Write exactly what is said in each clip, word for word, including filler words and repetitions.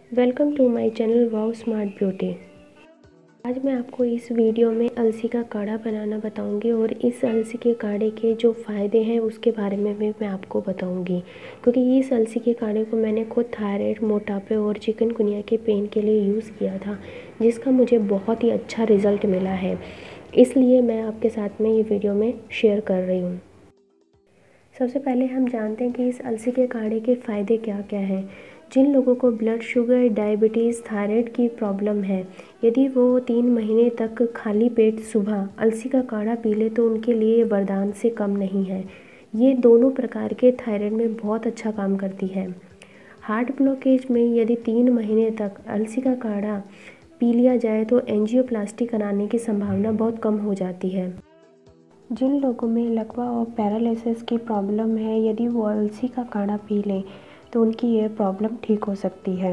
Welcome to my channel wow smart beauty. आज मैं आपको इस वीडियो में अलसी का काढ़ा बनाना बताऊंगी और इस अलसी के काढ़े के जो फ़ायदे हैं उसके बारे में भी मैं आपको बताऊंगी, क्योंकि इस अलसी के काढ़े को मैंने खुद थायराइड, मोटापे और चिकनगुनिया के पेन के लिए यूज़ किया था, जिसका मुझे बहुत ही अच्छा रिज़ल्ट मिला है। इसलिए मैं आपके साथ में ये वीडियो में शेयर कर रही हूँ। सबसे पहले हम जानते हैं कि इस अलसी के काढ़े के फ़ायदे क्या क्या हैं। जिन लोगों को ब्लड शुगर, डायबिटीज़, थायराइड की प्रॉब्लम है, यदि वो तीन महीने तक खाली पेट सुबह अलसी का काढ़ा पी ले तो उनके लिए वरदान से कम नहीं है। ये दोनों प्रकार के थायराइड में बहुत अच्छा काम करती है। हार्ट ब्लॉकेज में यदि तीन महीने तक अलसी का काढ़ा पी लिया जाए तो एंजियोप्लास्टी कराने की संभावना बहुत कम हो जाती है। जिन लोगों में लकवा और पैरालिसिस की प्रॉब्लम है, यदि वो अलसी का काढ़ा पी लें तो उनकी ये प्रॉब्लम ठीक हो सकती है।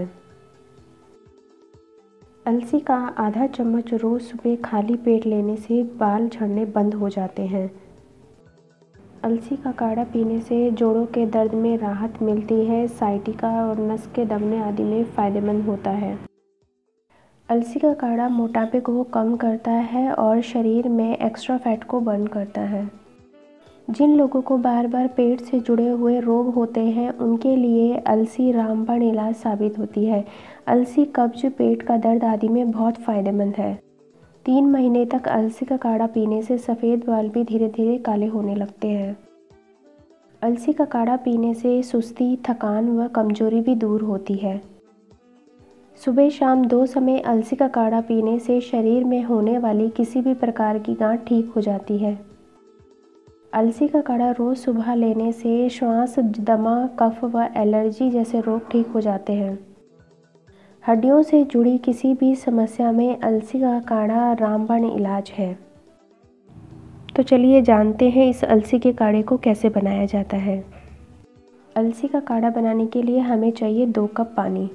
अलसी का आधा चम्मच रोज़ सुबह खाली पेट लेने से बाल झड़ने बंद हो जाते हैं। अलसी का काढ़ा पीने से जोड़ों के दर्द में राहत मिलती है। साइटिका और नस के दबने आदि में फ़ायदेमंद होता है। अलसी का काढ़ा मोटापे को कम करता है और शरीर में एक्स्ट्रा फैट को बर्न करता है। जिन लोगों को बार बार पेट से जुड़े हुए रोग होते हैं, उनके लिए अलसी रामबाण इलाज साबित होती है। अलसी कब्ज, पेट का दर्द आदि में बहुत फ़ायदेमंद है। तीन महीने तक अलसी का काढ़ा पीने से सफ़ेद बाल भी धीरे धीरे काले होने लगते हैं। अलसी का काढ़ा पीने से सुस्ती, थकान व कमजोरी भी दूर होती है। सुबह शाम दो समय अलसी का काढ़ा पीने से शरीर में होने वाली किसी भी प्रकार की गांठ ठीक हो जाती है। अलसी का काढ़ा रोज़ सुबह लेने से श्वास, दमा, कफ व एलर्जी जैसे रोग ठीक हो जाते हैं। हड्डियों से जुड़ी किसी भी समस्या में अलसी का काढ़ा रामबाण इलाज है। तो चलिए जानते हैं इस अलसी के काढ़े को कैसे बनाया जाता है। अलसी का काढ़ा बनाने के लिए हमें चाहिए दो कप पानी।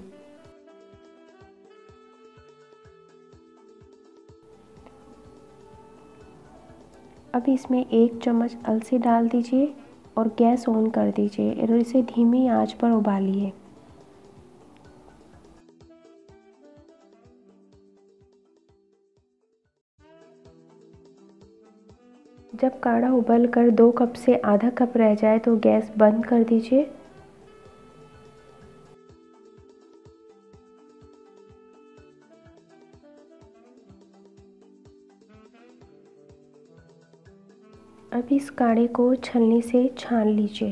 अब इसमें एक चम्मच अलसी डाल दीजिए और गैस ऑन कर दीजिए और इसे धीमी आंच पर उबालिए। जब काढ़ा उबल कर दो कप से आधा कप रह जाए तो गैस बंद कर दीजिए। अब इस काढ़े को छलनी से छान लीजिए।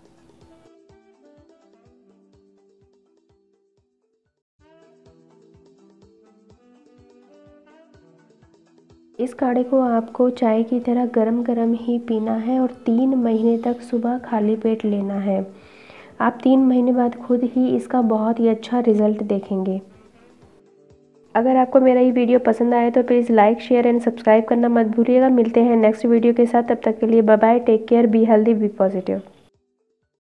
इस काढ़े को आपको चाय की तरह गरम गरम ही पीना है और तीन महीने तक सुबह खाली पेट लेना है। आप तीन महीने बाद खुद ही इसका बहुत ही अच्छा रिजल्ट देखेंगे। अगर आपको मेरा ये वीडियो पसंद आए तो please like, share and subscribe करना मत भूलिएगा। मिलते हैं नेक्स्ट वीडियो के साथ, तब तक के लिए bye bye, take care, be healthy, be positive.